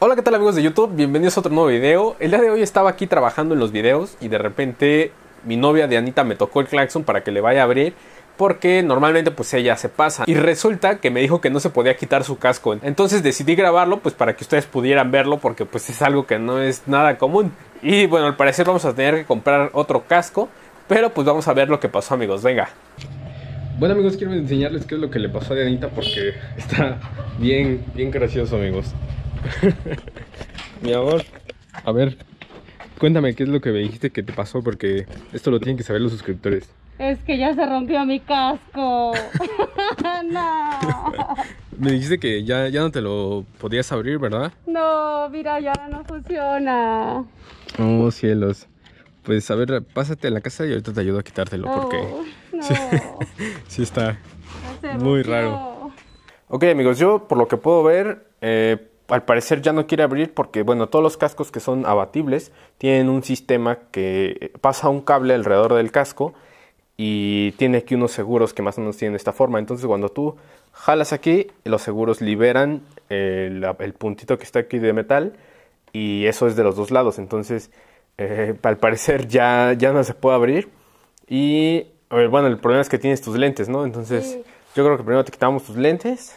Hola, ¿qué tal amigos de YouTube? Bienvenidos a otro nuevo video. El día de hoy estaba aquí trabajando en los videos y de repente mi novia Dianita me tocó el claxon para que le vaya a abrir, porque normalmente pues ella se pasa y resulta que me dijo que no se podía quitar su casco. Entonces decidí grabarlo pues para que ustedes pudieran verlo, porque pues es algo que no es nada común. Y bueno, al parecer vamos a tener que comprar otro casco, pero pues vamos a ver lo que pasó, amigos. Venga. Bueno amigos, quiero enseñarles qué es lo que le pasó a Dianita porque está bien gracioso, amigos. Mi amor, a ver, cuéntame qué es lo que me dijiste que te pasó, porque esto lo tienen que saber los suscriptores. Es que ya se rompió mi casco. No. Me dijiste que ya no te lo podías abrir, ¿verdad? No, mira, ya no funciona. Oh, cielos. Pues a ver, pásate a la casa y ahorita te ayudo a quitártelo, porque No. sí está Se muy rompió. raro. Ok amigos, yo por lo que puedo ver, al parecer ya no quiere abrir porque, bueno, todos los cascos que son abatibles tienen un sistema que pasa un cable alrededor del casco y tiene aquí unos seguros que más o menos tienen esta forma. Entonces cuando tú jalas aquí, los seguros liberan el puntito que está aquí de metal y eso es de los dos lados. Entonces al parecer ya no se puede abrir y bueno, el problema es que tienes tus lentes, ¿no? Entonces Sí. yo creo que primero te quitamos tus lentes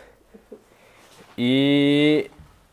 y...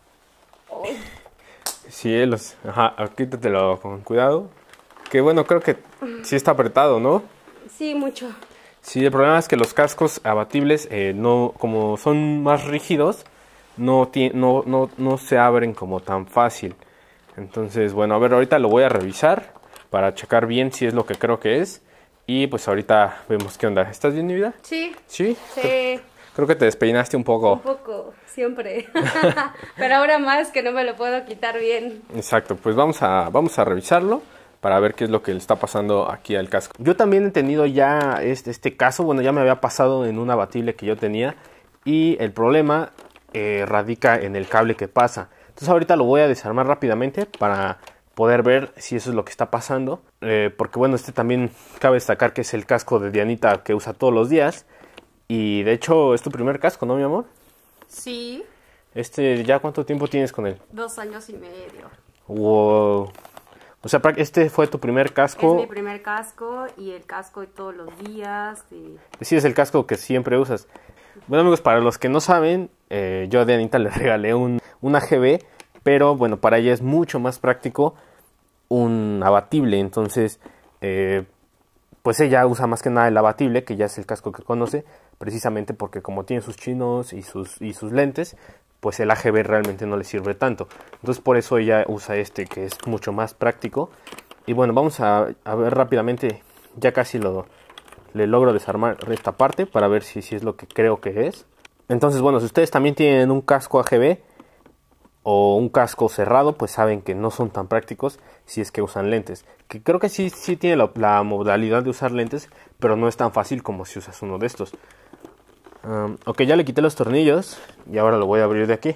Cielos, ajá, quítatelo con cuidado. Que bueno, creo que sí está apretado, ¿no? Sí, mucho. Sí, el problema es que los cascos abatibles, no, como son más rígidos, no se abren como tan fácil. Entonces, bueno, a ver, ahorita lo voy a revisar para checar bien si es lo que creo que es. Y pues ahorita vemos qué onda. ¿Estás bien, mi vida? Sí. Sí. Sí. Creo que te despeinaste un poco. Un poco, siempre. Pero ahora más que no me lo puedo quitar bien. Exacto, pues vamos a revisarlo para ver qué es lo que le está pasando aquí al casco. Yo también he tenido ya este caso, bueno, ya me había pasado en un abatible que yo tenía y el problema radica en el cable que pasa. Entonces ahorita lo voy a desarmar rápidamente para poder ver si eso es lo que está pasando, porque bueno, este también cabe destacar que es el casco de Dianita que usa todos los días y de hecho es tu primer casco, ¿no, mi amor? Sí, ¿Ya cuánto tiempo tienes con él? 2 años y medio. Wow. O sea, este fue tu primer casco. Es mi primer casco y el casco de todos los días. Sí, es el casco que siempre usas. Bueno, amigos, para los que no saben, yo a Dianita le regalé un AGV, pero bueno, para ella es mucho más práctico un abatible. Entonces, pues ella usa más que nada el abatible, que ya es el casco que conoce, precisamente porque como tiene sus chinos y sus lentes, pues el AGV realmente no le sirve tanto. Entonces por eso ella usa este, que es mucho más práctico. Y bueno, vamos a ver rápidamente, ya casi le logro desarmar esta parte para ver si es lo que creo que es. Entonces bueno, si ustedes también tienen un casco AGV o un casco cerrado, pues saben que no son tan prácticos si es que usan lentes. Que creo que sí tiene la modalidad de usar lentes, pero no es tan fácil como si usas uno de estos. Ok, ya le quité los tornillos y ahora lo voy a abrir de aquí.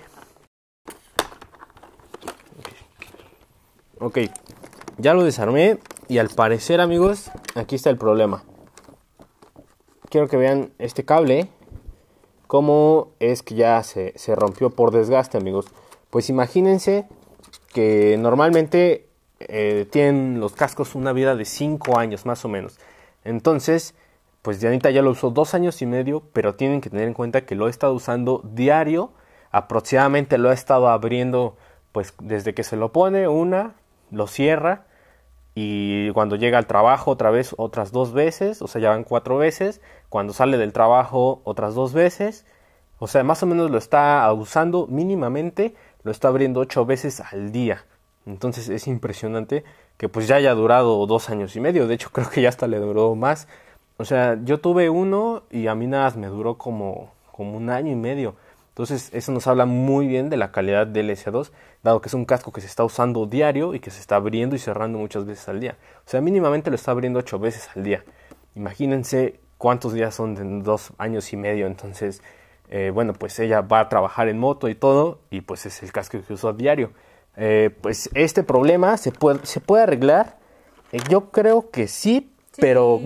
Ok, ya lo desarmé y al parecer, amigos, aquí está el problema. Quiero que vean este cable, cómo es que ya se rompió por desgaste, amigos. Pues imagínense que normalmente tienen los cascos una vida de 5 años más o menos. Entonces, pues Dianita ya lo usó 2 años y medio, pero tienen que tener en cuenta que lo he estado usando diario. Aproximadamente lo he estado abriendo pues desde que se lo pone lo cierra y cuando llega al trabajo otra vez otras 2 veces, o sea ya van 4 veces. Cuando sale del trabajo otras 2 veces. O sea, más o menos lo está usando mínimamente, lo está abriendo 8 veces al día. Entonces es impresionante que pues ya haya durado 2 años y medio. De hecho creo que ya hasta le duró más. O sea, yo tuve uno y a mí nada más me duró como 1 año y medio. Entonces eso nos habla muy bien de la calidad del S2, dado que es un casco que se está usando diario y que se está abriendo y cerrando muchas veces al día. O sea, mínimamente lo está abriendo 8 veces al día. Imagínense cuántos días son de 2 años y medio. Entonces, bueno, pues ella va a trabajar en moto y todo, y pues es el casco que usa diario. Pues este problema se puede arreglar. Yo creo que sí. Pero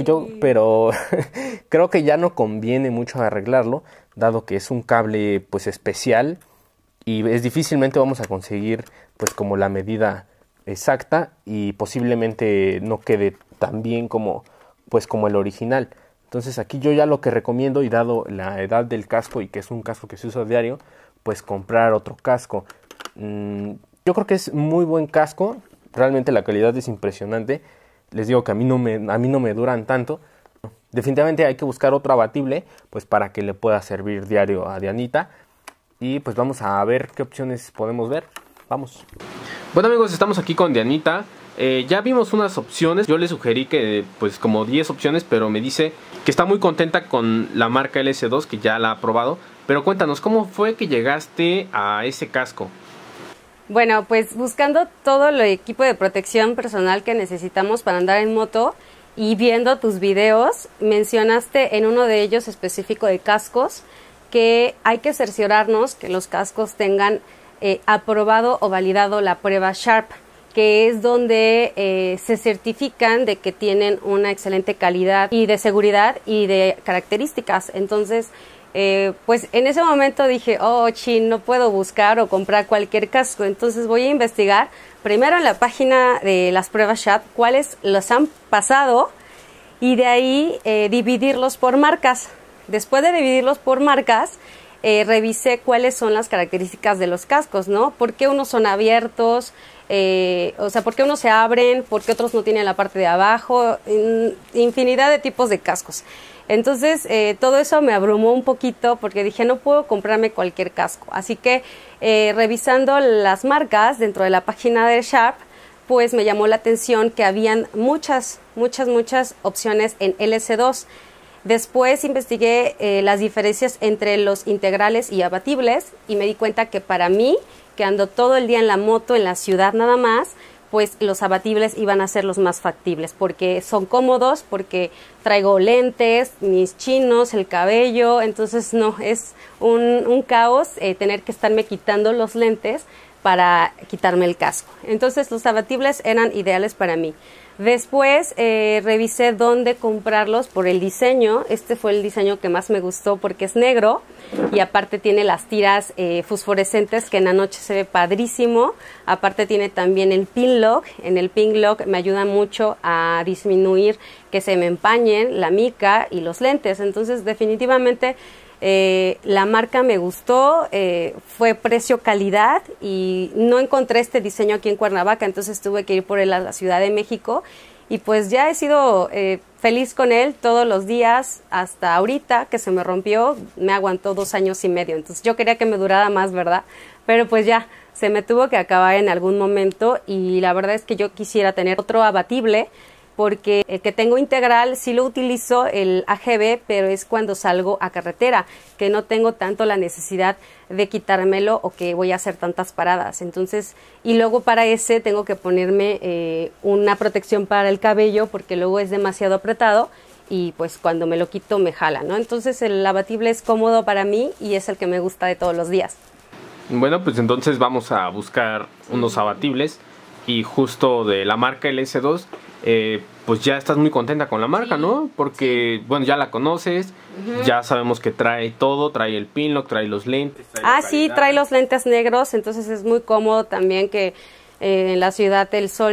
creo que ya no conviene mucho arreglarlo, dado que es un cable pues especial y es difícilmente vamos a conseguir pues como la medida exacta y posiblemente no quede tan bien como pues como el original. Entonces aquí yo ya lo que recomiendo, y dado la edad del casco y que es un casco que se usa a diario, pues comprar otro casco. Yo creo que es muy buen casco, realmente la calidad es impresionante. Les digo que a mí no me duran tanto. Definitivamente hay que buscar otro abatible pues para que le pueda servir diario a Dianita. Y pues vamos a ver qué opciones podemos ver. Vamos. Bueno amigos, estamos aquí con Dianita. Ya vimos unas opciones. Yo le sugerí que pues como 10 opciones, pero me dice que está muy contenta con la marca LS2, que ya la ha probado. Pero cuéntanos, ¿cómo fue que llegaste a ese casco? Bueno, pues buscando todo el equipo de protección personal que necesitamos para andar en moto y viendo tus videos, mencionaste en uno de ellos específico de cascos que hay que cerciorarnos que los cascos tengan aprobado o validado la prueba Sharp, que es donde se certifican de que tienen una excelente calidad y de seguridad y de características. Entonces, pues en ese momento dije, oh, chin, no puedo buscar o comprar cualquier casco. Entonces voy a investigar primero en la página de las pruebas Sharp cuáles los han pasado y de ahí dividirlos por marcas. Después de dividirlos por marcas, revisé cuáles son las características de los cascos, ¿no? ¿Por qué unos son abiertos? O sea, ¿por qué unos se abren? ¿Por qué otros no tienen la parte de abajo? Infinidad de tipos de cascos. Entonces, todo eso me abrumó un poquito porque dije, no puedo comprarme cualquier casco. Así que, revisando las marcas dentro de la página de Sharp, pues me llamó la atención que habían muchas opciones en LS2. Después investigué las diferencias entre los integrales y abatibles y me di cuenta que para mí, que ando todo el día en la moto, en la ciudad nada más, pues los abatibles iban a ser los más factibles porque son cómodos, porque traigo lentes, mis chinos, el cabello, entonces no, es un caos tener que estarme quitando los lentes para quitarme el casco. Entonces los abatibles eran ideales para mí. Después revisé dónde comprarlos por el diseño. Este fue el diseño que más me gustó porque es negro y aparte tiene las tiras fosforescentes que en la noche se ve padrísimo. Aparte tiene también el pin lock. En el pin lock me ayuda mucho a disminuir que se me empañen la mica y los lentes. Entonces definitivamente la marca me gustó, fue precio-calidad y no encontré este diseño aquí en Cuernavaca, entonces tuve que ir por él a la Ciudad de México y pues ya he sido feliz con él todos los días hasta ahorita que se me rompió, me aguantó 2 años y medio, entonces yo quería que me durara más, ¿verdad? Pero pues ya, se me tuvo que acabar en algún momento y la verdad es que yo quisiera tener otro abatible porque el que tengo integral sí lo utilizo, el AGB, pero es cuando salgo a carretera, que no tengo tanto la necesidad de quitármelo o que voy a hacer tantas paradas. Entonces, y luego para ese tengo que ponerme una protección para el cabello porque luego es demasiado apretado y pues cuando me lo quito me jala, ¿no? Entonces el abatible es cómodo para mí y es el que me gusta de todos los días. Bueno, pues entonces vamos a buscar unos abatibles y justo de la marca LS2, pues ya estás muy contenta con la marca, ¿no? Porque, bueno, ya la conoces, ya sabemos que trae todo, trae el pin lock, trae los lentes. Sí, trae los lentes negros, entonces es muy cómodo también que en la ciudad del sol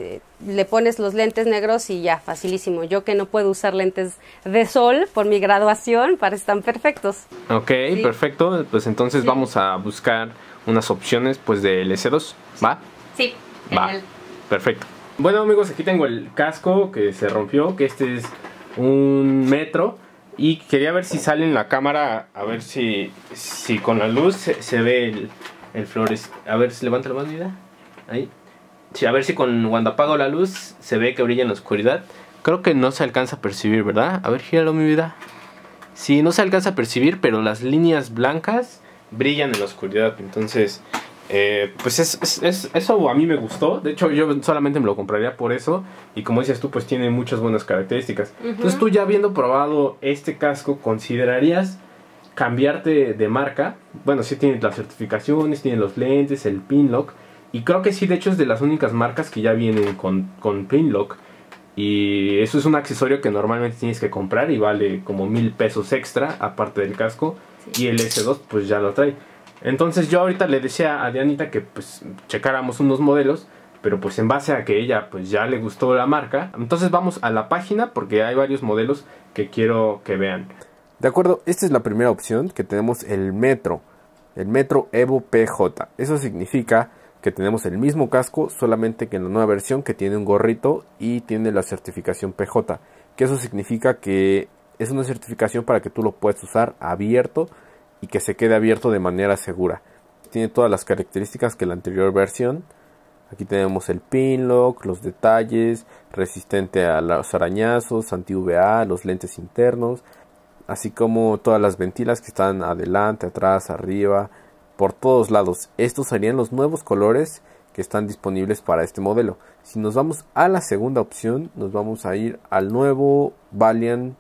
le pones los lentes negros y ya, facilísimo. Yo que no puedo usar lentes de sol por mi graduación, parecen perfectos. Ok, sí. Perfecto, pues entonces vamos a buscar unas opciones pues de LS2, ¿va? Sí. Va, perfecto. Bueno amigos, aquí tengo el casco que se rompió, que este es un metro. Y quería ver si sale en la cámara, a ver si con la luz se ve el flores. A ver si levanta la mano, mira. Ahí. Sí, a ver si cuando apago la luz se ve que brilla en la oscuridad. Creo que no se alcanza a percibir, ¿verdad? A ver, gíralo mi vida. Sí, no se alcanza a percibir, pero las líneas blancas brillan en la oscuridad. Entonces... pues eso a mí me gustó. De hecho yo solamente me lo compraría por eso. Y como dices tú, pues tiene muchas buenas características. Entonces tú ya habiendo probado este casco, ¿considerarías cambiarte de marca? Bueno, sí tiene las certificaciones, tiene los lentes, el pin lock. Y creo que sí, de hecho es de las únicas marcas que ya vienen con pin lock. Y eso es un accesorio que normalmente tienes que comprar y vale como 1000 pesos extra aparte del casco. Y el S2 pues ya lo trae. Entonces yo ahorita le decía a Dianita que pues checáramos unos modelos, pero pues en base a que ella pues ya le gustó la marca, entonces vamos a la página porque hay varios modelos que quiero que vean. De acuerdo, esta es la primera opción, que tenemos el Metro Evo PJ. Eso significa que tenemos el mismo casco, solamente que en la nueva versión, que tiene un gorrito y tiene la certificación PJ, que eso significa que es una certificación para que tú lo puedas usar abierto y que se quede abierto de manera segura. Tiene todas las características que la anterior versión. Aquí tenemos el pin lock, los detalles, resistente a los arañazos, anti-UVA, los lentes internos, así como todas las ventilas que están adelante, atrás, arriba, por todos lados. Estos serían los nuevos colores que están disponibles para este modelo. Si nos vamos a la segunda opción, nos vamos a ir al nuevo Valiant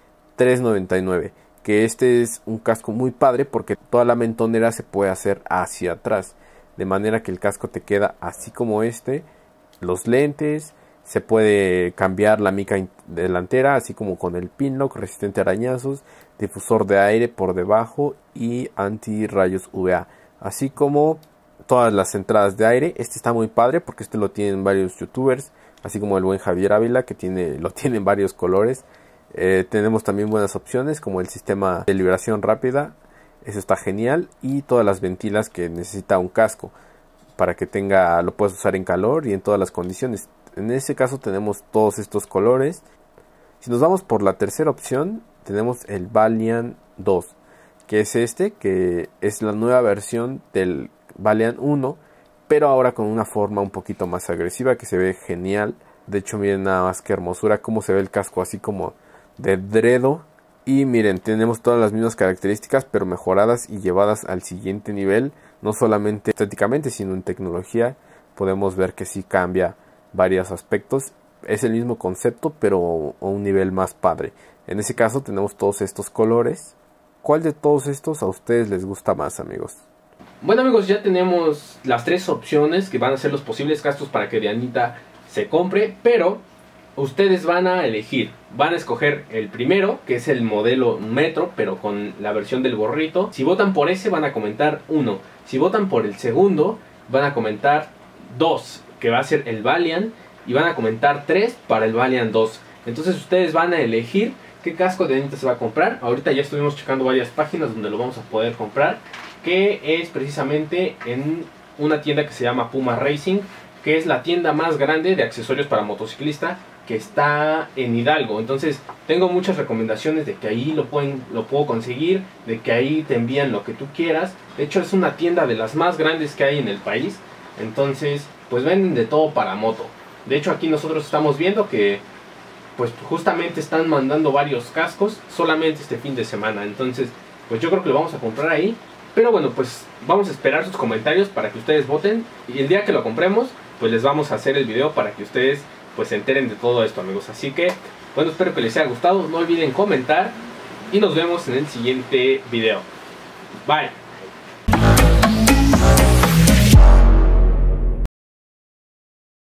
399, que este es un casco muy padre porque toda la mentonera se puede hacer hacia atrás, de manera que el casco te queda así como este. Los lentes, se puede cambiar la mica delantera, así como con el pin lock, resistente a arañazos, difusor de aire por debajo y anti rayos UVA, así como todas las entradas de aire. Este está muy padre porque este lo tienen varios youtubers, así como el buen Javier Ávila, que lo tiene en varios colores. Tenemos también buenas opciones como el sistema de liberación rápida, eso está genial, y todas las ventilas que necesita un casco para que lo puedas usar en calor y en todas las condiciones. En este caso tenemos todos estos colores. Si nos vamos por la tercera opción, tenemos el Valiant 2, que es que es la nueva versión del Valiant 1, pero ahora con una forma un poquito más agresiva, que se ve genial. De hecho, miren nada más que hermosura cómo se ve el casco, así como de Dredo. Y miren, tenemos todas las mismas características, pero mejoradas y llevadas al siguiente nivel, no solamente estéticamente, sino en tecnología. Podemos ver que sí cambia varios aspectos. Es el mismo concepto, pero a un nivel más padre. En ese caso tenemos todos estos colores. ¿Cuál de todos estos a ustedes les gusta más, amigos? Bueno, amigos, ya tenemos las tres opciones que van a ser los posibles gastos para que Dianita se compre, pero ustedes van a elegir, van a escoger el primero, que es el modelo Metro, pero con la versión del gorrito. Si votan por ese, van a comentar 1. Si votan por el segundo, van a comentar 2, que va a ser el Valiant, y van a comentar 3 para el Valiant 2. Entonces ustedes van a elegir qué casco de Dianita se va a comprar. Ahorita ya estuvimos checando varias páginas donde lo vamos a poder comprar, que es precisamente en una tienda que se llama Puma Racing, que es la tienda más grande de accesorios para motociclista que está en Hidalgo. Entonces tengo muchas recomendaciones de que ahí lo puedo conseguir, de que ahí te envían lo que tú quieras. De hecho es una tienda de las más grandes que hay en el país. Entonces pues venden de todo para moto. De hecho aquí nosotros estamos viendo que pues justamente están mandando varios cascos solamente este fin de semana. Entonces pues yo creo que lo vamos a comprar ahí. Pero bueno, pues vamos a esperar sus comentarios para que ustedes voten. Y el día que lo compremos pues les vamos a hacer el video para que ustedes pues se enteren de todo esto, amigos. Así que bueno, espero que les haya gustado. No olviden comentar y nos vemos en el siguiente video. Bye.